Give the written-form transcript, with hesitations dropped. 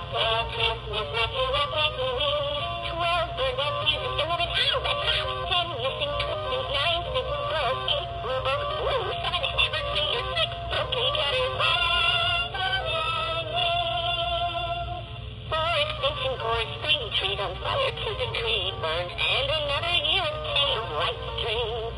12 bird dance music, 11 ow, that's loud. 10 missing twisters, 9 sitting close, 8 blue boats, blue, 7 never seen your 6 broken gutters, 4 extinction cords, 3 trees on fire, 2 the tree burned, and another year of 10 white strings.